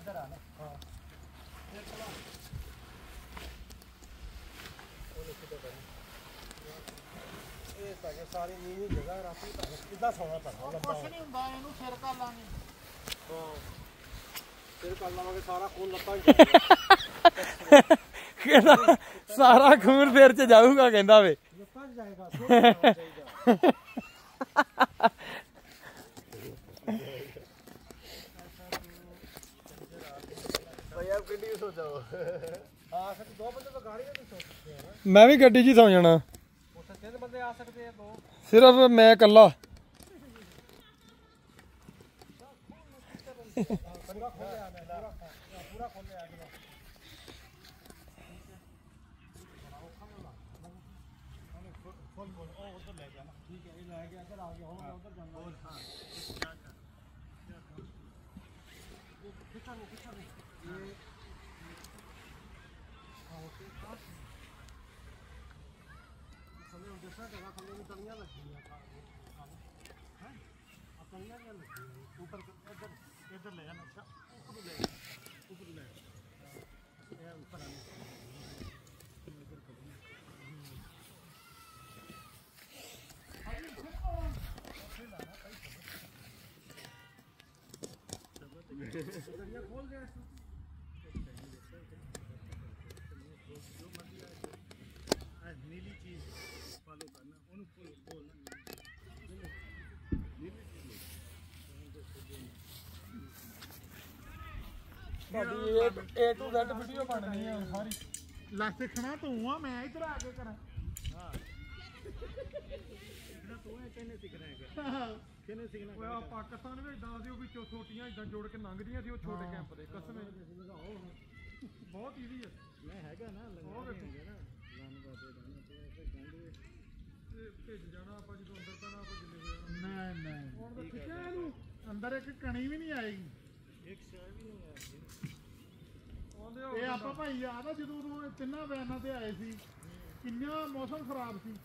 इधर आना हाँ सारी नीवी जगह राती किदा सोना पैना कुछ नहीं हुंदा इहनू सिर कर लांगे हां सिर कर लावांगे सारा खून लत्तां कहंदा सारा खून सिर च जाऊगा कहंदा वे लत्तां जाएगा सो चाहिए भैया गड्डी सो जाओ हां सर दो बंदे तो गाड़ी में भी सो सकते हैं ना मैं भी गड्डी 'ਚ ही सौ जाना ਉੱਥੇ ਤਿੰਨ ਬੰਦੇ ਆ ਸਕਦੇ ਆ ਦੋ सिर्फ मैं कल्ला ਪੂਰਾ ਖੋਲਿਆ ਮੈਂ ਪੂਰਾ ਖੋਲਿਆ ਅੱਜ ਫੁੱਲ ਬੋਲ ਉਹ ਉਧਰ ਲੈ ਜਾਣਾ ਠੀਕ ਹੈ ਇਹ ਲੈ ਗਿਆ ਇੱਧਰ ਆ ਗਿਆ ਹੁਣ ਉਧਰ ਜਾਣਾ ਹਾਂ ਖਿੱਚਾ ਨਹੀਂ ਇਹ ओके थले जैसा जगह थले में तलियां लगी हैं हैं अब तलियां नहीं लगी ऊपर इधर इधर ले जाना अच्छा ऊपर ले ये ऊपर आने तलियां खोल गए नीली चीज फॉलो करना उन्हें फुल बोलना नीली चीज ए टू Z वीडियो बननी है सारी ला सिखना तू आ मैं इधर आके करा हां इधर तू है कहने सीखना है कहने सीखना ओए पाकिस्तान में इदां दी भी छोटियां इदां जोड़ के लंघदियां सी वो छोटे कैंप दे कसम बहुत इजी है मैं हैगा ना लंघा देंगे ना ਭੇਜ ਜਾਣਾ ਆਪਾਂ ਜਦੋਂ ਅੰਦਰ ਪੈਣਾ ਆਪਾਂ ਜਿੰਨੇ ਹੋਇਆ ਨਹੀਂ ਹੁਣ ਤਾਂ ਖਿੱਚਿਆ ਇਹਨੂੰ ਅੰਦਰ ਇੱਕ ਕਣੀ ਵੀ ਨਹੀਂ ਆਏਗੀ ਇੱਕ ਸ਼ੈ ਵੀ ਨਹੀਂ ਆਏਗੀ ਇਹ ਆਪਾਂ ਭਾਈ ਯਾਦ ਆ ਜਦੋਂ ਉਹ ਤਿੰਨਾਂ ਵੈਨਾਂ ਤੇ ਆਏ ਸੀ ਕਿੰਨਾ ਮੌਸਮ ਖਰਾਬ ਸੀ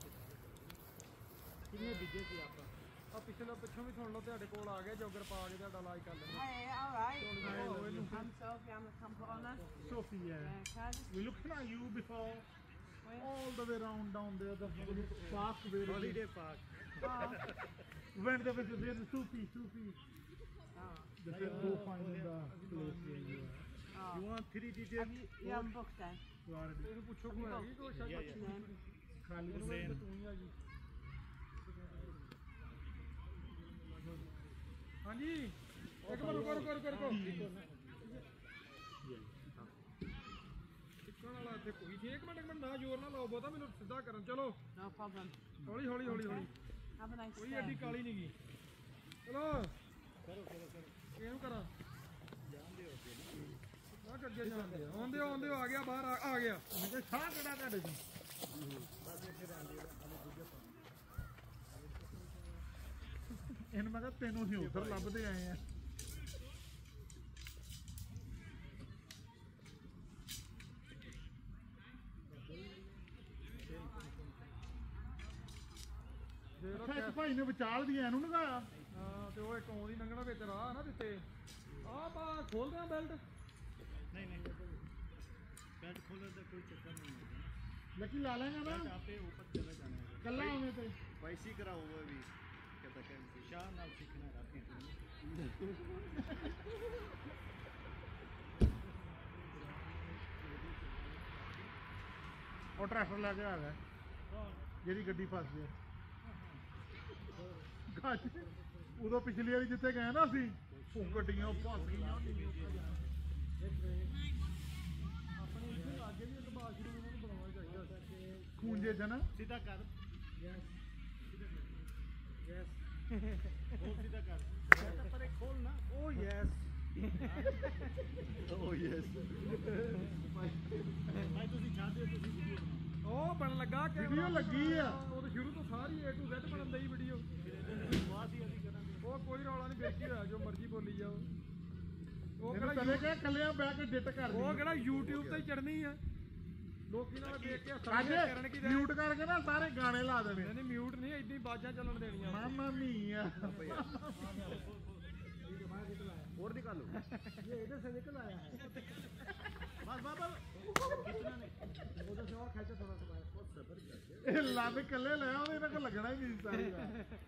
ਕਿੰਨੇ ਡਿੱਗੇ ਸੀ ਆਪਾਂ ਆ ਪਿਛਲੇ ਪਿੱਛੋਂ ਵੀ ਸੁਣ ਲਓ ਤੁਹਾਡੇ ਕੋਲ ਆ ਗਿਆ ਜੋਗਰ ਪਾ ਕੇ ਤੁਹਾਡਾ ਇਲਾਜ ਕਰ ਲੈਂਦੇ Hey, all right. I'm Sophie. I'm a component. Sophie, we looked at you before. All the way around down there, the park where holiday park. When there was there the Sufi. They said go find the place where you are. You want 3 details? You have booked then. You already. ਇਹਨੂੰ ਪੁੱਛੋ ਕੋਈ ਹੈਗੀ ਕੋਈ ਸ਼ਾਇਦ ਖਾਲੀ ਹੁਸੈਨ ਤੂੰ ਹੀ ਆ ਜੀ ਹਾਂਜੀ ਇੱਕ ਮਿੰਟ ਰੁਕੋ वाला इतने कोई नहीं एक मिनट ना जोर ना लाओ बहुता मैंने सीधा करन चलो No problem. हौली हौली हौली हौली Have a nice कोई day. एडी काली नहीं गई चलो करो केनु करा जान दे ना कड्डे जान दे आंदे आ गया बाहर आ गया मुझे साह कड़ा ਤੁਹਾਡੇ ਜੀ ਬਸ ਇੱਥੇ ਰਹਿੰਦੇ ਖਾਲੀ ਦੂਜੇ ਪਾ ਇਹਨ ਮੈਂ ਕਿਹਾ ਤੈਨੂੰ ਹੀ ਉਧਰ ਲੱਭਦੇ ਆਏ ਆ ਇੱਕ ਭਾਈ ਨੇ ਵਿਚਾਲ ਦੀ ਇਹਨੂੰ ਲਗਾਇਆ ਹਾਂ ਤੇ ਉਹ ਇੱਕ ਆਉਂਦੀ ਲੰਘਣਾ ਵਿੱਚ ਰਾਹ ਨਾ ਦਿੱਤੇ ਆਹ ਬਾ ਖੋਲਦੇ ਆ ਬੈਲਟ ਨਹੀਂ ਬੈਲਟ ਖੋਲਣ ਦਾ ਕੋਈ ਚੱਕਰ नहीं है लेकिन ला लेंगे ना आपे ऊपर चला जाना है कल्ला होने पे वैसे ही करा हुआ भी कहता है शाह नाम सीखना रात में और ट्रैक्टर लेके आ गया जेरी गड्डी फस गई उदो पिछली वाली जिथे गए ना असी गड्डियां फस गई खूंजे च ना सीधा कर सीधा कर पर एक खोल ना ओ यस ओ यस भाई ਤੁਸੀਂ ਚਾਹਦੇ ਹੋ ਤੁਸੀਂ ਵੀਡੀਓ ਉਹ ਬਣ ਲੱਗਾ ਕਿ ਵੀਡੀਓ ਲੱਗੀ ਆ ਉਹ ਤਾਂ ਸ਼ੁਰੂ ਤੋਂ ਸਾਰੀ A to Z ਬਣਨ ਦੀ ਵੀਡੀਓ ਬਾਅਦ ਹੀ ਅਸੀਂ ਕਰਾਂਗੇ ਉਹ ਕੋਈ ਰੌਲਾ ਨਹੀਂ ਬੇਕੀ ਹੋਇਆ ਜੋ ਮਰਜ਼ੀ ਬੋਲੀ ਜਾਓ ਉਹ ਕਿਹੜਾ ਕਦੇ ਕਿ ਕੱਲਿਆਂ ਬਹਿ ਕੇ ਡਿਟ ਕਰਦੀ ਉਹ ਕਿਹੜਾ YouTube ਤੇ ਚੜਨੀ ਆ ਲੋਕੀ ਨਾਲ ਦੇਖ ਕੇ ਕਰਨ ਕੀ ਮਿਊਟ ਕਰਕੇ ਨਾ ਸਾਰੇ ਗਾਣੇ ਲਾ ਦੇਣੇ ਨਹੀਂ ਮਿਊਟ ਨਹੀਂ ਇਦਾਂ ਹੀ ਬਾਜਾਂ ਚੱਲਣ ਦੇਣੀਆਂ ਮਾਮਾ ਮੀਆ ਹੋਰ ਦੀ निकालो ये इधर से निकल आया है बस बस बस कितना नहीं उधर से और खींचो थोड़ा सा बहुत सब्र करके ਲੱਭ ਕੱਲੇ ਲੈ ਆਉਂਦੇ ਇਹਨਾਂ ਕੋਲ ਲੱਗਣਾ ਹੀ ਨਹੀਂ ਸਾਰੀ ਦਾ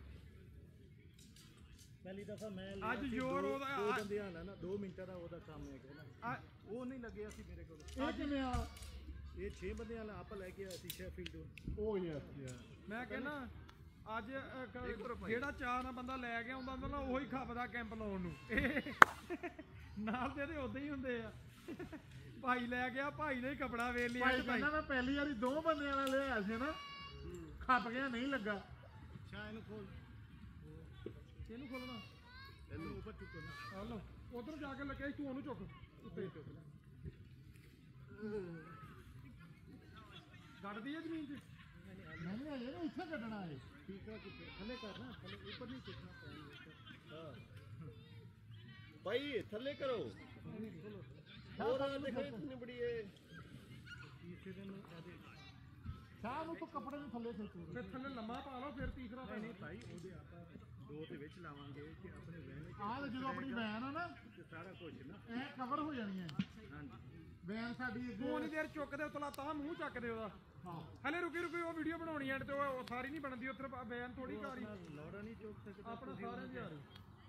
पहली दफा मैं ਅੱਜ ਜ਼ੋਰ ਉਹਦਾ दो बंदे आना ना 2 मिनट का ਉਹਦਾ ਕੰਮ ਹੈ ਕਿ ਨਾ ਉਹ ਨਹੀਂ ਲੱਗਿਆ ਸੀ ਮੇਰੇ ਕੋਲ ਇਹ ਕਿਵੇਂ ਆ ਇਹ 6 ਬੰਦੇ ਵਾਲਾ ਆਪ ਲੈ ਕੇ ਆਇਆ ਸੀ ਸ਼ੈਫੀਲਡ ਉਹ ਯੈਸ ਮੈਂ ਕਹਿੰਦਾ ਅੱਜ ਜਿਹੜਾ ਚਾਹ ਨਾਲ ਬੰਦਾ ਲੈ ਕੇ ਆਉਂਦਾ ਹੁੰਦਾ ਨਾ ਉਹੀ ਖੱਪਦਾ ਕੈਂਪ ਲਾਉਣ ਨੂੰ ਨਾਲ ਦੇ ਤੇ ਉਦਾਂ ਹੀ ਹੁੰਦੇ ਆ ਭਾਈ ਲੈ ਗਿਆ ਭਾਈ ਨੇ ਹੀ ਕਪੜਾ ਵੇਚ ਲਿਆ ਭਾਈ ਕਹਿੰਦਾ ਮੈਂ ਪਹਿਲੀ ਵਾਰੀ 2 ਬੰਦਿਆਂ ਵਾਲਾ ਲਿਆਇਆ ਸੀ ਨਾ ਖੱਪ ਗਿਆ ਨਹੀਂ ਲੱਗਾ ਚਾਹ ਇਹਨੂੰ ਖੋਲ ਇਹਨੂੰ ਖੋਲਣਾ ਇਹਨੂੰ ਉੱਪਰ ਚੁੱਕੋ ਨਾ ਆ ਲੋ ਉਧਰ ਜਾ ਕੇ ਲੱਗਿਆ ਤੂੰ ਉਹਨੂੰ ਚੁੱਕ ਉੱਤੇ ਚੁੱਕ ਲੈ ਕੱਢਦੀ ਹੈ ਜ਼ਮੀਨ 'ਚ नहीं ये ना इतना कटना है ठीक है कि थले करना थले ऊपर नहीं खींचना हां भाई थल्ले करो और देखो इतनी बड़ी है तीसरे दिन आधे ਸ਼ਾਮ ਨੂੰ ਤੂੰ ਕੱਪੜੇ ਨੂੰ ਥੱਲੇ ਖਿੱਚੋ ਫਿਰ ਥੱਲੇ ਲੰਮਾ ਪਾ ਲਓ ਫਿਰ ਤੀਸਰਾ नहीं भाई ਉਹਦੇ ਆਪਾਂ ਦੋ ਦੇ ਵਿੱਚ ਲਾਵਾਂਗੇ ਕਿ ਆਪਣੇ ਵੈਨ ਆਹ ਜਦੋਂ ਆਪਣੀ ਵੈਨ ਆ ਨਾ ਤੇ ਸਾਰਾ ਕੁਝ ਨਾ ਇਹ ਕਵਰ ਹੋ ਜਾਣੀ ਹੈ ਹਾਂਜੀ ਵੈਨ ਸਾਡੀ ਤੂੰ ਨਹੀਂ ਦੇਰ ਚੁੱਕਦੇ ਉਤਲਾ ਤਾਂ ਮੂੰਹ ਚੱਕਦੇ ਉਹਦਾ ਹਾਂ ਹਲੇ ਰੁਕੀ ਉਹ ਵੀਡੀਓ ਬਣਾਉਣੀ ਐਂਡ ਤੇ ਉਹ ਸਾਰੀ ਨਹੀਂ ਬਣਦੀ ਉੱਥੇ ਵੈਨ ਥੋੜੀ ਕਾਰੀ ਲੋੜਾ ਨਹੀਂ ਚੁੱਕ ਸਕਦੇ ਆਪਣਾ ਸਾਰਿਆਂ ਦੀ ਆ ਰਹੀ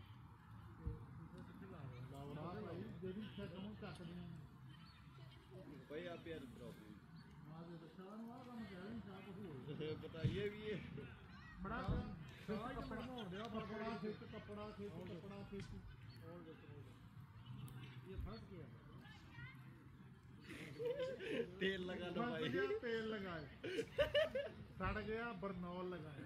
ਲਾਉਣਾ ਭਾਈ ਜਿਹੜੀ ਛੱਡ ਨੂੰ ਚੱਕਦੀਆਂ भाई आप यार प्रॉब्लम ਆ ਦੇ ਬੱਚਾ ਨੂੰ ਆ ਕੰਮ ਕਹਿ ਨਹੀਂ ਸਾਹ ਕੁਝ ਹੋਰ बताइए भी ये ਬੜਾ ਸਾਹ ਕੱਪੜਾ ਹੋਣ ਦਿਆ ਕੱਪੜਾ ਖਿੱਚ ਕੱਪੜਾ ਖਿੱਚ ਕੱਪੜਾ ਖਿੱਚ ਹੋਰ ਦੱਸੋ ये फंस गया तेल लगा लो भाई तेल लगाए सड़ गया बरनौल लगाए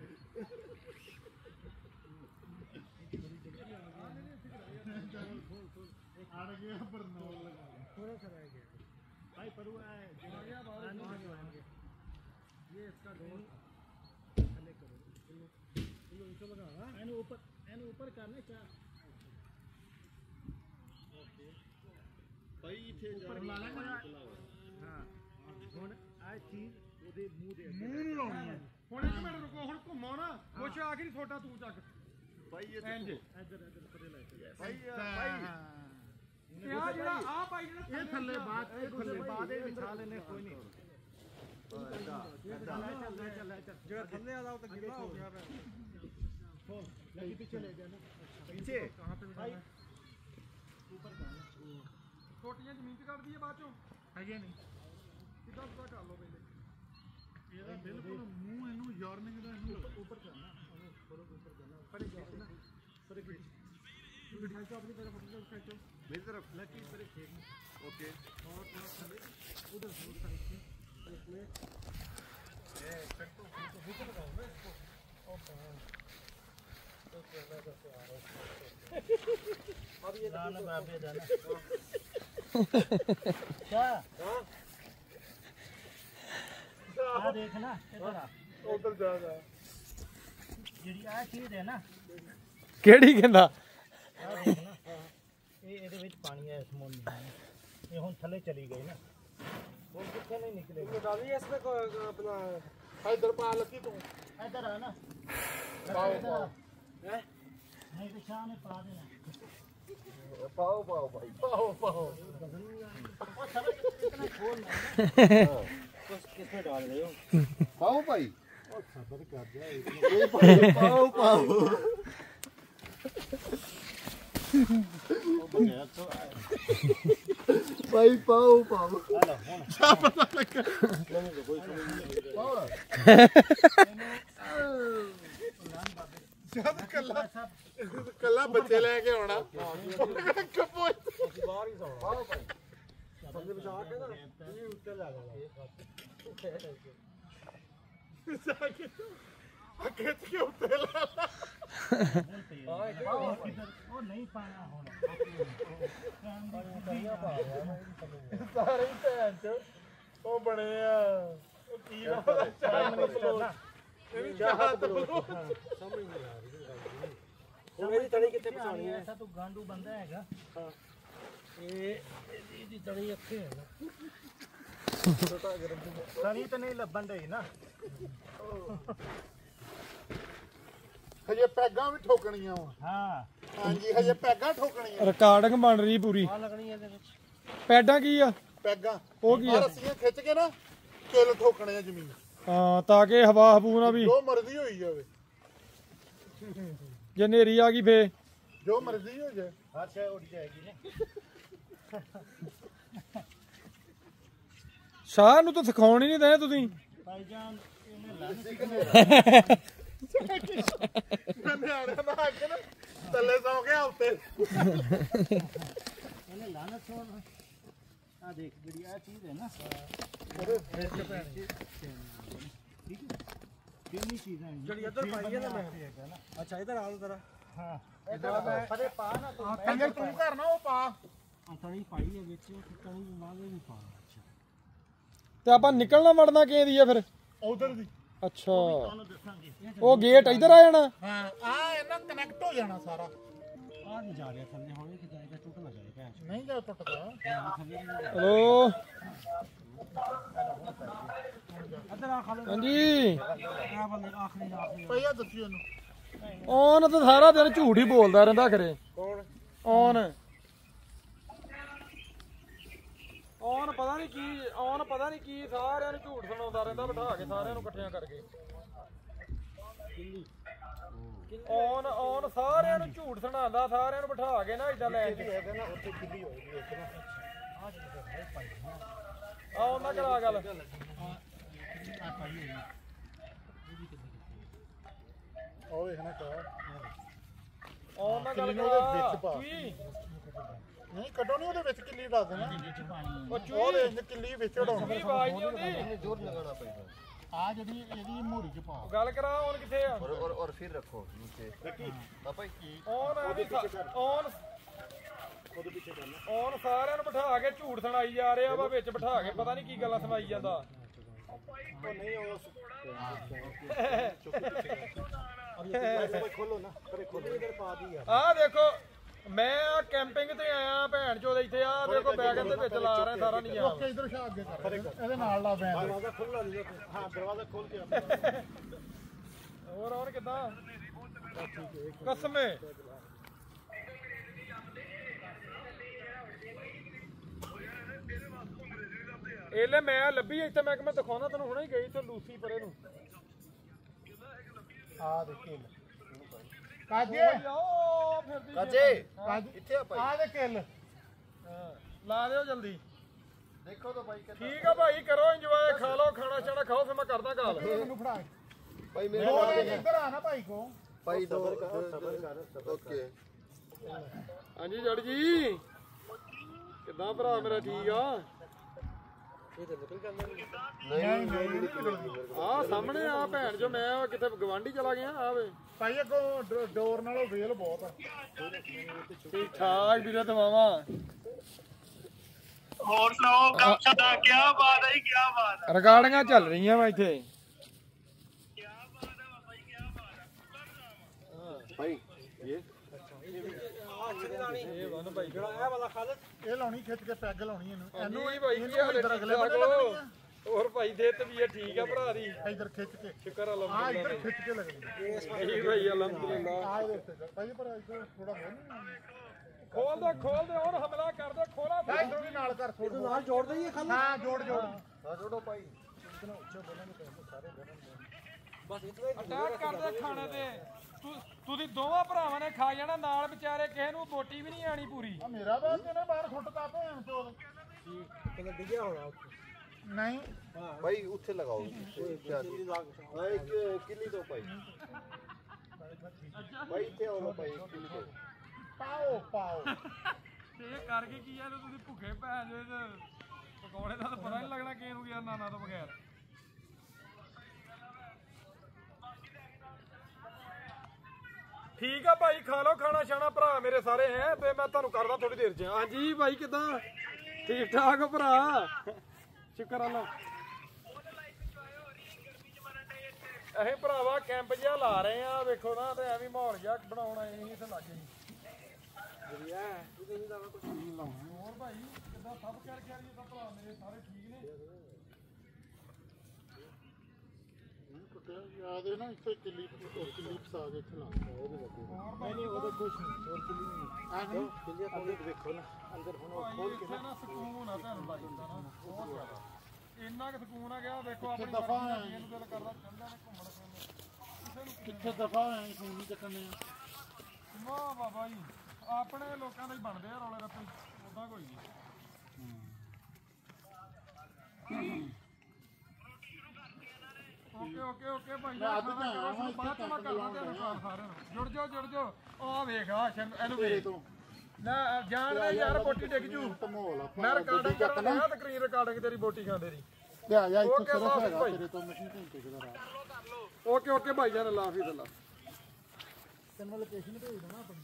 अड़ गया बरनौल लगाए थोड़ा सा रह गया भाई पर हुआ है ये इसका डोर थले करो इसको लगा एन ऊपर करना क्या भाई थे ऊपर ला लेंगे हाँ ਹੁਣ ਆ ਚੀਜ਼ ਉਹਦੇ ਮੂੰਹ ਦੇ ਮੂੰਹ ਨੂੰ ਲਾਉਣੀ ਹੈ ਹੁਣ ਇੱਕ ਮਿੰਟ ਰੁਕੋ ਹੁਣ ਘੁੰਮੋ ਨਾ ਕੁਛ ਆਖਰੀ ਛੋਟਾ ਤੂੰ ਚੱਕ भाई ये ਇੰਜ ਇੱਧਰ ਪਰੇ ਲੈ ਕੇ भाई ਤੇ ਆ ਜਿਹੜਾ ਆ ਭਾਈ ਜਿਹੜਾ ਇਹ ਥੱਲੇ ਬਾਅਦ ਬਾਅਦ ਇਹ ਵਿਛਾ ਲੈਣੇ ਕੋਈ ਨਹੀਂ ਜਿਹੜਾ ਥੱਲੇ ਵਾਲਾ ਉਹ ਤਾਂ ਗਿੱਲਾ ਹੋ ਗਿਆ खोल लगी पीछे ले जाना पीछे ਕਹਾਂ ਤੇ भाई ਬਿਠਾਣਾ ऊपर जाना ਛੋਟੀਆਂ ਜ਼ਮੀਨ 'ਚ ਕੱਢ ਦਈਏ ਬਾਅਦ ਚੋਂ ਹੈਗੇ ਨਹੀਂ ਸਿੱਧਾ ਸਿੱਧਾ ਕਰ ਲਓ ਪਹਿਲੇ ਇਹਦਾ ਬਿਲਕੁਲ ਮੂੰਹ ਇਹਨੂੰ ਯਾਰਨਿੰਗ ਦਾ ਇਹਨੂੰ ऊपर करना ਉਹਨੂੰ ਥੋੜਾ ऊपर करना परे खींचना परे खींच बिठाई तो अपनी तरफ अपनी तरफ खींचो मेरी तरफ लकी परे खींचना ओके और थोड़ा थले उधर से साइड से इसमें अब ये दाना बाबे दाना क्या आ देखना इधर आ ਉਧਰ ਜਾਗਾ ਜਿਹੜੀ ਆ ਚੀਜ਼ ਹੈ ਨਾ ਕਿਹੜੀ ਕਹਿੰਦਾ ਆ ਦੇਖਣਾ ਇਹ ਇਹਦੇ ਵਿੱਚ ਪਾਣੀ ਹੈ ਸਮੁੰਦਰ ਦਾ ਇਹ ਹੁਣ ਥੱਲੇ ਚਲੀ ਗਈ ਨਾ ਹੁਣ ਕਿੱਥੇ ਨਹੀਂ ਨਿਕਲੇਗੀ निकालिए इसमें अपना इधर पा लगी तो इधर आ ना पाओ, इधर आ। पाओ। हैं? नहीं तो शाह ने पा देना पाओ पाओ भाई पाओ पाओ और सब इतना खोल ना किसमें डाल रहे हो पाओ भाई और खबर कर दिया पाओ पाओ भाई पाओ पाओ हेलो ਹੁਣ क्या पता लगा नहीं तो कोई पाओ जब कल्ला सब कल्ला बच्चे लेके आना कपो बाहर ही सो पाओ भाई सबसे बचा के ना ये ऊपर लगा खिंच के उत्ते ला ਉਹ ਨਹੀਂ ਪਾਣਾ ਹੁਣ ਸਾਰੇ ਹੀ ਭੈਣ ਚ ਉਹ ਬਣੇ ਆ ਉਹ ਕੀ ਨਾ ਪਤਾ ਚਾਹ ਨਾ ਇਹਨੂੰ ਚਾਹ ਤਬਲੋ ਸਮਝ ਨਹੀਂ ਆ ਰਹੀ ਹੁਣ ਇਹਦੀ ਤਲੀ ਕਿੱਥੇ ਪਛਾਣੀ ਹੈ ਐਸਾ ਤੂੰ ਗਾਂਡੂ ਬੰਦਾ ਹੈਗਾ ਹਾਂ ਇਹਦੀ ਤਲੀ ਇੱਥੇ ਹੈ ਨਾ ਤਲੀ ਤਾਂ ਨਹੀਂ ਲੱਭਣ ਡਈ ਨਾ ਹਜੇ ਪੈਗਾਂ ਵੀ ਠੋਕਣੀਆਂ ਵਾ ਹਾਂ ਹਾਂਜੀ ਹਜੇ ਪੈਗਾਂ ਠੋਕਣੀਆਂ ਰਿਕਾਰਡਿੰਗ ਬਣ ਰਹੀ ਪੂਰੀ ਪੈਡਾਂ ਕੀ ਆ ਪੈਗਾਂ ਉਹ ਕੀ ਆ ਰੱਸੀਆਂ ਖਿੱਚ ਕੇ ਨਾ ਕਿੱਲ ਠੋਕਣੇ ਆ ਜ਼ਮੀਨ ਹਾਂ ਤਾਂ ਕਿ ਹਵਾ ਹਬੂ ਨਾ ਵੀ ਜੋ ਮਰਜ਼ੀ ਹੋਈ ਜਾਵੇ ਜੇ ਨੇਰੀ ਆ ਗਈ ਫੇ ਜੋ ਮਰਜ਼ੀ ਹੋ ਜਾਏ ਅੱਛਾ ਉੱਡ ਜਾਏਗੀ ਨਾ ਸ਼ਾਹ ਨੂੰ ਤਾਂ ਸਿਖਾਉਣ ਹੀ ਨਹੀਂ ਦੇ ਤੁਸੀਂ ਭਾਈਜਾਨ ਇਹਨੇ ਮੈਂ ਨਿਆਣੇ ਦਾ ਆ ਕੇ ਨਾ ਥੱਲੇ ਸੌ ਗਿਆ ਉੱਤੇ ਇਹਨੇ ਲਾਨਤ ਛੋੜ ਆ ਦੇਖ ਜਿਹੜੀ ਆ ਚੀਜ਼ ਹੈ ਨਾ ਠੀਕ ਹੈ ਕਿੰਨੀ ਚੀਜ਼ਾਂ ਜਿਹੜੀ ਇੱਧਰ ਪਾਈ ਹੈ ਨਾ ਮੈਂ ਅੱਛਾ ਇੱਧਰ ਆ ਜ਼ਰਾ ਹਾਂ ਇੱਧਰ ਪਰੇ ਪਾ ਨਾ ਤੂੰ ਪਹਿਲੇ ਤੂੰ ਕਰਨਾ ਉਹ ਪਾ ਆ ਤਣੀ ਪਾਈ ਹੈ ਵਿੱਚ ਤਣੀ ਨਾਲ ਨਹੀਂ ਪਾ ਅੱਛਾ ਤੇ ਆਪਾਂ ਨਿਕਲਣਾ ਵੜਨਾ ਕਿਹ ਦੀ ਆ ਫਿਰ ਉਧਰ ਦੀ ਅੱਛਾ ਉਹ ਗੇਟ ਇੱਧਰ ਆ ਜਾਣਾ ਹਾਂ ਆ ਇਹਨਾਂ ਕਨੈਕਟ ਹੋ ਜਾਣਾ ਸਾਰਾ ਆ ਨਹੀਂ ਜਾ ਰਿਹਾ ਥੱਲੇ ਹੌਲੀ ਕਿ ਜਾਏਗਾ ਟੁੱਟ ਨਾ ਜਾਏ ਭੈਣ ਨਹੀਂ ਜਾ ਟੁੱਟਦਾ ਹਲੋ ਇੱਧਰ ਆ ਖਾਲੋ ਹਾਂਜੀ ਆ ਬੰਦੇ ਆਖਰੀ ਭਈਆ ਦੱਸਿਓ ਇਹਨੂੰ ਔਨ ਤਾਂ ਸਾਰਾ ਦਿਨ ਝੂਠ ਹੀ ਬੋਲਦਾ ਰਹਿੰਦਾ ਖਰੇ ਕੌਣ ਔਨ ਪਤਾ ਨਹੀਂ ਕੀ ਸਾਰਿਆਂ ਨੂੰ ਝੂਠ ਸੁਣਾਉਂਦਾ ਰਹਿੰਦਾ ਬਿਠਾ ਕੇ ਸਾਰਿਆਂ ਨੂੰ ਇਕੱਠਿਆਂ ਕਰਕੇ ਔਨ ਸਾਰਿਆਂ ਨੂੰ ਝੂਠ ਸੁਣਾਉਂਦਾ ਸਾਰਿਆਂ ਨੂੰ ਬਿਠਾ ਕੇ ਨਾ ਇਦਾਂ ਲੈਣ ਚ ਹੈਗਾ ਨਾ ਉੱਥੇ ਕਿੱਲੀ ਹੋਏਗੀ ਇੱਕ ਨਾ ਆ ਉਹਨਾਂ ਕਰਾ ਗੱਲ ਉਹ ਵੇਖਣਾ ਕਾ ਉਹਨਾਂ ਗੱਲ ਕਿੱਲੀ ਉਹਦੇ ਵਿੱਚ ਪਾ। ਕੀ ਨਹੀਂ ਕੱਢੋ ਨਹੀਂ ਉਹਦੇ ਵਿੱਚ ਕਿੱਲੀ ਦੱਸ ਦੇਣਾ ਉਹ ਉਹਦੇ ਵਿੱਚ ਕਿੱਲੀ ਵਿੱਚ ਉਡਾਉਣੀ ਕੀ ਆਵਾਜ਼ ਨਹੀਂ ਹੁੰਦੀ जोर लगाना पड़ेगा ਆ ਜਿਹੜੀ ਇਹਦੀ ਮੂਰੀ ਚ ਪਾ ਗੱਲ ਕਰਾ ਔਨ ਕਿੱਥੇ ਆ और फिर रखो नीचे पापा ਔਨ ਉਹਦੇ ਪਿੱਛੇ ਕਰਨਾ ਔਨ ਸਾਰਿਆਂ ਨੂੰ ਬਿਠਾ ਕੇ ਝੂਠ ਸੁਣਾਈ ਜਾ ਰਿਹਾ ਵਾ ਵਿੱਚ ਬਿਠਾ ਕੇ ਪਤਾ ਨਹੀਂ ਕੀ ਗੱਲਾਂ ਸੁਣਾਈ ਜਾਂਦਾ ਉਹ ਨਹੀਂ ਉਹ ਖੋਲੋ ਨਾ ਕਰੇ ਖੋਲੋ ਇਧਰ ਪਾ ਦੀ ਯਾਰ ਆਹ ਦੇਖੋ ਮੈਂ ਆ ਕੈਂਪਿੰਗ ਤੇ ਆਇਆ ਭੈਣ ਚੋਦ ਇੱਥੇ ਆ ਦੇਖੋ ਬੈਗਨ ਦੇ ਵਿੱਚ ਲਾ ਰਹੇ ਸਾਰਾ ਨਹੀਂ ਆ ਓਕੇ ਇਧਰ ਸ਼ਾ ਅੱਗੇ ਕਰ ਇਹਦੇ ਨਾਲ ਲਾ ਬੈਂਡ ਦਰਵਾਜ਼ਾ ਖੁੱਲਾ ਨਹੀਂ ਹਾਂ ਦਰਵਾਜ਼ਾ ਖੋਲ ਕੇ ਹੋਰ ਔਰ ਕਿੱਦਾਂ ਕਸਮੇ ਇਹਲੇ ਮੈਂ ਲੱਭੀ ਇੱਥੇ ਮੈਂ ਕਿ ਮੈਂ ਦਿਖਾਉਣਾ ਤੈਨੂੰ ਹੁਣੇ ਹੀ ਗਈ ਤੇ ਲੂਸੀ ਪਰੇ ਨੂੰ ਆ ਦੇ ਕਿੱਲ ਕਾਜੇ ਆਓ ਫਿਰਦੀ काजे ਕਾਜੇ इतने आ भाई ਆ ਦੇ ਕਿੱਲ ਲਾ ਦਿਓ ਜਲਦੀ देखो तो भाई ਠੀਕ ਆ ਭਾਈ ਕਰੋ ਇੰਜੋਏ ਖਾ ਲਓ ਖਾਣਾ ਛਾਣਾ ਖਾਓ ਫਿਰ ਮੈਂ ਕਰਦਾ ਕਾਲ ਮੈਨੂੰ ਫੜਾ भाई ਦੋ मेरे ਇੱਧਰ ਆ ਨਾ ਭਾਈ ਕੋ भाई दो ओके ਹਾਂਜੀ ਜੜ ਜੀ ਕਿੱਦਾਂ ਭਰਾ ਮੇਰਾ ਠੀਕ ਆ ਆ ਸਾਹਮਣੇ ਆ ਭੈਣ ਜੋ ਮੈਂ ਕਿਤੇ ਗਵਾਂਢੀ ਚਲਾ ਗਿਆ ਆਵੇ ਭਾਈ ਅੱਗੋਂ ਡੋਰ ਨਾਲੋਂ ਵੇਲ ਬਹੁਤ ਆ ਠੀਕ ਠਾਕ ਵੀਰੇ ਦਵਾਵਾ ਹੋਰ ਸੁਣਾਓ ਕੰਮ ਸਾਡਾ ਕੀ ਬਾਤ ਹੈ ਕੀ ਬਾਤ ਹੈ ਰਿਕਾਰਡਿੰਗਾਂ ਚੱਲ ਰਹੀਆਂ ਵਾ ਇੱਥੇ ਕੀ ਬਾਤ ਹੈ ਬਾਬਾ ਜੀ ਕੀ ਬਾਤ ਹੈ भाई ये ਇਹ ਲਾਉਣੀ ਖਿੱਚ ਕੇ ਪੈਗ ਲਾਉਣੀ ਇਹਨੂੰ ਇਹਨੂੰ ਭਾਈ ਕੀ ਹਾਲ ਇੱਧਰ ਅਗਲੇ ਬੰਨੇ ਹੈ ਲੱਗਣੀ ਆ ਹੋਰ ਭਾਈ ਦੇ ਤਬੀਅਤ ਠੀਕ ਆ ਭਰਾ ਦੀ ਇੱਧਰ ਖਿੱਚ ਕੇ ਸ਼ੁਕਰ ਆ ਅਲਹਮਦੁਲਿਲਾ ਇੱਧਰ ਖਿੱਚ ਕੇ ਲੱਗਣੀ ਠੀਕ ਭਾਈ ਅਲਹਮਦੁਲਿਲਾ ਆ ਇਹਦੇ ਉੱਤੇ ਭਾਈ ਪਰ ਇੱਧਰ ਥੋੜਾ ਹੋਰ ਨਹੀਂ ਖੋਲ ਦੇ ਹੋਰ ਹਮਲਾ ਕਰ ਦੇ ਖੋਲਾ ਇੱਧਰ ਵੀ ਨਾਲ ਕਰ ਥੋੜਾ ਨਾਲ ਜੋੜ ਦਈਏ ਖਾਲੀ ਹਾਂ ਜੋੜ हाँ जोड़ो भाई ਅਟੈਕ ਕਰਦੇ ਖਾਣੇ ਤੇ ਤੁਸੀਂ ਦੋਵਾਂ ਭਰਾਵਾਂ ਨੇ ਖਾ ਜਾਣਾ ਨਾਲ ਵਿਚਾਰੇ ਕਿਸੇ ਨੂੰ ਬੋਟੀ ਵੀ ਨਹੀਂ ਆਣੀ ਪੂਰੀ ਆ ਮੇਰਾ ਬਾਪ ਕਿਨੇ ਬਾਹਰ ਸੁੱਟਤਾ ਭੈਣ ਚੋਦ ਕਿਨੇ ਡਿੱਗਿਆ ਹੋਣਾ ਨਹੀਂ भाई उठे लगाओ हाँ एक किली दो भाई भाई इतने आओ भाई एक किली दो ਪਾਓ ਇਹ ਕਰਕੇ ਕੀ ਆ ਤੁਸੀਂ ਭੁੱਖੇ ਭੈਣ ਜੇ ਪਕੌੜੇ ਦਾ ਤਾਂ ਪਤਾ ਨਹੀਂ ਲੱਗਣਾ ਕਿਸੇ ਨੂੰ ਯਾਰ ਨਾਨਾ ਤੋਂ ਬਗੈਰ ਠੀਕ ਆ ਭਾਈ ਖਾ ਲਓ ਖਾਣਾ ਛਾਣਾ ਭਰਾ ਮੇਰੇ ਸਾਰੇ ਹੈ ਤੇ ਮੈਂ ਤੁਹਾਨੂੰ ਕਰਦਾ ਥੋੜੀ ਦੇਰ ਚ ਹਾਂਜੀ ਭਾਈ ਕਿਦਾਂ ਠੀਕ ਠਾਕ ਹੋ ਭਰਾ ਸ਼ੁਕਰ ਅੱਲਾ ਅਸੀਂ ਭਰਾਵਾ ਕੈਂਪ ਜਿਹਾ ਲਾ ਰਹੇ ਆ ਵੇਖੋ ਨਾ ਤੇ ਐਵੇਂ ਮਾਹੌਲ ਜਿਹਾ ਬਣਾਉਣਾ ਇਹ ਇੱਥੇ ਲੱਗੇ ਹੋਰ ਭਾਈ ਕਿਦਾਂ ਸਭ ਕਰ ਗਿਆ ਜੀ ਭਰਾ ਮੇਰੇ ਸਾਰੇ ਠੀਕ ਨੇ ਟੁੱਟਿਆ ਯਾਦ ਹੈ ਨਾ ਇੱਥੇ ਕਿੱਲੀ ਫਸਾ ਕੇ ਇੱਥੇ ਲਾਉਂਦਾ ਉਹਦੇ ਲੱਗੇ ਨਹੀਂ ਉਹਦਾ ਕੁਝ ਨਹੀਂ ਹੋਰ ਕਿੱਲੀ ਨਹੀਂ ਆ ਨਹੀਂ ਕਿੱਲੀ ਕੋਲ ਦੇਖੋ ਨਾ ਅੰਦਰ ਹੁਣ ਖੋਲ ਕੇ ਨਾ ਸਕੂਨ ਆ ਤੁਹਾਨੂੰ ਲੱਗ ਜਾਂਦਾ ਨਾ ਬਹੁਤ ਜ਼ਿਆਦਾ ਇੰਨਾ ਕਿ ਸਕੂਨ ਆ ਗਿਆ ਵੇਖੋ ਆਪਣੀ ਦਫਾ ਇਹਨੂੰ ਦਿਲ ਕਰਦਾ ਠੰਡਾ ਨੇ ਘੁੰਮਣ ਫਿਰਨ ਕਿੱਥੇ ਦਫਾ ਹੈ ਫੋਨ ਨਹੀਂ ਚੱਕਣੇ ਆ ਵਾਹ ਬਾਬਾ ਜੀ ਆਪਣੇ ਲੋਕਾਂ ਦੇ ਹੀ ਬਣਦੇ ਆ ਰੌਲੇ ਰੱਪੇ ਉਦਾਂ ਕੋਈ ਨਹੀਂ ਓਕੇ ਭਾਈ ਬਾਅਦ ਚ ਮੈਂ ਕਰਦਾ ਤੁਹਾਨੂੰ ਸਾਰਿਆਂ ਨੂੰ ਜੁੜ ਜਾਓ ਆ ਵੇਖ ਆ ਇਹਨੂੰ ਵੇਖ ਨਾ ਜਾਣਦਾ ਯਾਰ ਬੋਟੀ ਡਿੱਗ ਜੂ ਮੈਂ ਰਿਕਾਰਡਿੰਗ ਕਰਨਾ ਹੈ ਸਕਰੀਨ ਰਿਕਾਰਡਿੰਗ ਤੇਰੀ ਬੋਟੀ ਖਾਂਦੇ ਦੀ ਲਿਆ ਜਾ ਇੱਥੇ ਸਿਰਫ ਹੈਗਾ ਤੇਰੇ ਤੋਂ ਮਸ਼ੀਨ ਘੰਟੇ ਦਾ ਰਾਤ ਓਕੇ ਭਾਈ ਜਾਨ ਅੱਲਾ ਹਾਫਿਜ਼ ਅੱਲਾ ਤੈਨੂੰ ਲੋਕੇਸ਼ਨ ਭੇਜ ਦੇਣਾ ਆਪਣੀ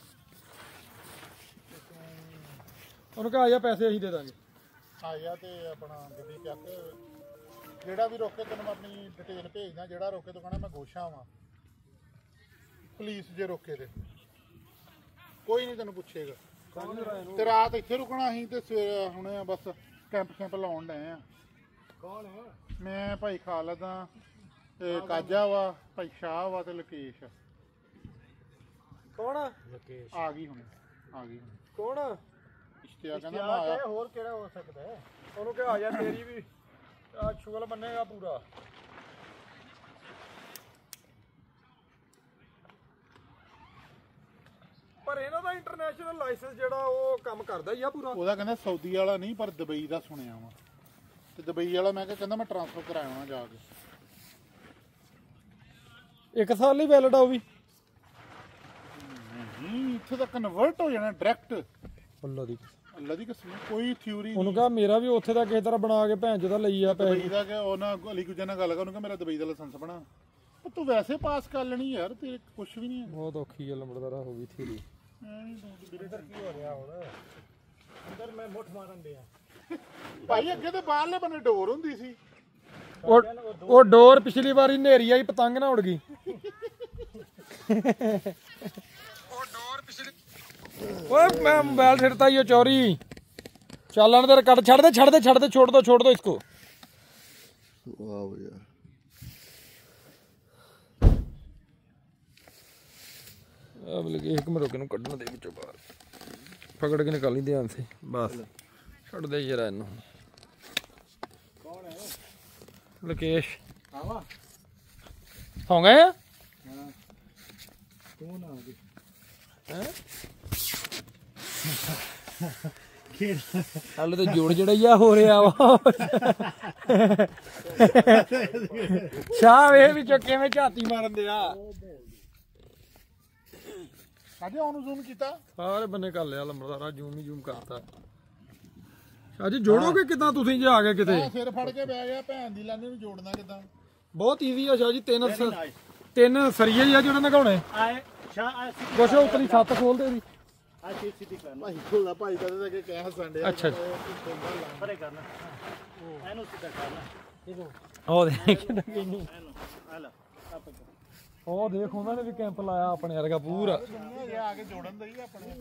ਉਹਨੂੰ ਕਹਾ ਆ ਜਾ ਪੈਸੇ ਅਸੀਂ ਦੇ ਦਾਂਗੇ ਆ ਜਾ ਤੇ ਆਪਣਾ ਗੱਡੀ ਚੱਕ ਜਿਹੜਾ ਵੀ ਰੋਕੇ ਤੈਨੂੰ ਮੈਂ ਆਪਣੀ ਡਿਟੇਲ ਭੇਜਦਾ ਜਿਹੜਾ ਰੋਕੇ ਤੋਂ ਕਹਣਾ ਮੈਂ ਗੋਸ਼ਾ ਵਾਂ ਪੁਲਿਸ ਜੇ ਰੋਕੇ ਤੇ ਕੋਈ ਨਹੀਂ ਤੈਨੂੰ ਪੁੱਛੇਗਾ ਤੇ ਰਾਤ ਇੱਥੇ ਰੁਕਣਾ ਅਸੀਂ ਤੇ ਸਵੇਰੇ ਹੁਣੇ ਬਸ ਕੈਂਪ ਲਾਉਣ ਡਏ ਆ ਕੌਣ ਹੈ ਮੈਂ ਭਾਈ ਖਾਲਦ ਆ ਤੇ ਕਾਜਾ ਵਾ ਭਾਈ ਸ਼ਾਹ ਵਾ ਤੇ ਲਕੇਸ਼ ਕੌਣ ਲਕੇਸ਼ ਆ ਗਈ ਹੁਣ ਕੌਣ ਇਸ਼ਤਿਆ ਕਹਿੰਦਾ ਮੈਂ ਆਇਆ ਹੋਰ ਕਿਹੜਾ ਹੋ ਸਕਦਾ ਹੈ ਉਹਨੂੰ ਕਹਾ ਆ ਜਾ ਤੇਰੀ ਵੀ ਸ਼ੁਗਲ ਮੰਨੇਗਾ ਪੂਰਾ ਪਰ ਇਹਨਾਂ ਦਾ ਇੰਟਰਨੈਸ਼ਨਲ ਲਾਇਸੈਂਸ ਜਿਹੜਾ ਉਹ ਕੰਮ ਕਰਦਾ ਹੀ ਆ ਪੂਰਾ ਉਹਦਾ ਕਹਿੰਦਾ ਸਾਊਦੀ ਵਾਲਾ ਨਹੀਂ ਪਰ ਦੁਬਈ ਦਾ ਸੁਣਿਆ ਵਾ ਤੇ ਦੁਬਈ ਵਾਲਾ ਮੈਂ ਕਹਿੰਦਾ ਮੈਂ ਟ੍ਰਾਂਸਫਰ ਕਰਾਉਣਾ ਜਾ ਕੇ 1 ਸਾਲ ਲਈ ਵੈਲਿਡ ਆ ਉਹ ਵੀ ਨਹੀਂ ਇੱਥੇ ਤਾਂ ਕਨਵਰਟ ਹੋ ਜਾਣਾ ਡਾਇਰੈਕਟ ਅੱਲਾ ਦੀ ਕਸਮ ਕੋਈ ਥਿਊਰੀ ਉਹਨੂੰ ਕਹਾ ਮੇਰਾ ਵੀ ਉੱਥੇ ਦਾ ਕਿਸੇ ਤਰ੍ਹਾਂ ਬਣਾ ਕੇ ਭੈਣ ਜਿਹਦਾ ਲਈ ਆ ਪੈਸੇ ਦੁਬਈ ਦਾ ਕਿ ਉਹਨਾਂ ਅਲੀ ਗੁਜਰ ਨਾਲ ਗੱਲ ਕਰ ਉਹਨੂੰ ਕਹਾ ਮੇਰਾ ਦੁਬਈ ਦਾ ਲਾਇਸੈਂਸ ਬਣਾ ਉਹ ਤੂੰ ਵੈਸੇ ਪਾਸ ਕਰ ਲੈਣੀ ਯਾਰ ਤੇ ਕੁਝ ਵੀ ਨਹੀਂ ਹੈ ਬਹੁਤ ਔਖੀ ਆ ਲੰਬੜਦਾਰਾ ਹੋ ਗਈ ਥੀਰੀ ਇੱਧਰ ਕੀ ਹੋ ਰਿਹਾ ਹੁਣ ਅੰਦਰ ਮੈਂ ਮੁੱਠ ਮਾਰਨ ਦਿਆ ਭਾਈ ਅੱਗੇ ਤੇ ਬਾਹਰਲੇ ਬੰਨੇ ਡੋਰ ਹੁੰਦੀ ਸੀ ਉਹ ਡੋਰ ਪਿਛਲੀ ਵਾਰੀ ਨੇਰੀ ਆਈ ਪਤੰਗ ਨਾ ਉੜ ਗਈ ਓਏ ਮੈਂ मोबाइल छिड़ता ही चोरी चालन दे रिकॉर्ड छड़ दे छोड़ दो इसको वाह यार अब लगे एक मिनट के कढ़ना दे विचों बाहर पकड़ के निकाली ध्यान से बस छोड़ दे जरा इन्नू कौन है लकेश आवा हो गए हां कौन आ गए हैं ਹਾਲੇ ਤੇ ਜੋੜ ਜੜਈਆ ਹੋ ਰਿਹਾ ਵਾ ਸ਼ਾਹ ਇਹ ਵੀ ਕਿਵੇਂ ਝਾਤੀ ਮਾਰਨ ਦੇ ਆ ਕਾਜੇ ਉਹਨੂੰ ਜ਼ੂਮ ਕੀਤਾ ਸਾਰੇ ਬੰਨੇ ਕਰ ਲਿਆ ਲੰਬੜਦਾਰਾ ਜ਼ੂਮ ਕਰਤਾ ਅੱਜ ਜੋੜੋਗੇ ਕਿਦਾਂ ਤੁਸੀਂ ਜੇ ਆ ਗਏ ਕਿਤੇ ਸਿਰ ਫੜ ਕੇ ਬਹਿ ਗਿਆ ਭੈਣ ਦੀ ਲਾਨੀ ਨੂੰ ਜੋੜਨਾ ਕਿਦਾਂ ਬਹੁਤ ਈਜ਼ੀ ਆ ਸ਼ਾਹ ਜੀ ਤਿੰਨ ਸਰੀਏ ਹੀ ਆ ਜਿਹੜੇ ਨਗਾਉਣੇ ਆਏ ਸ਼ਾਹ ਕੁਛ ਉਤਲੀ ਛੱਤ ਖੋਲਦੇ ਵੀ ਆ ਸਿੱਧੀ ਕਰਨਾ ਭਾਈ ਕੋਲਾ ਭਾਈ ਕਦੇ ਤੱਕ ਕਹਿ ਹੱਸਣ ਅੱਛਾ ਪਰੇ ਕਰਨਾ ਇਹਨੂੰ ਸਿੱਧਾ ਕਰਨਾ ਇਹਨੂੰ ਉਹ ਦੇਖ ਨਹੀਂ ਆ ਲੈ ਆਪੇ ਉਹ ਦੇਖ ਉਹਨਾਂ ਨੇ ਵੀ ਕੈਂਪ ਲਾਇਆ ਆਪਣੇ ਵਰਗਾ ਪੂਰਾ ਆ ਕੇ ਜੋੜਨ ਦਾ ਹੀ ਆਪਣੇ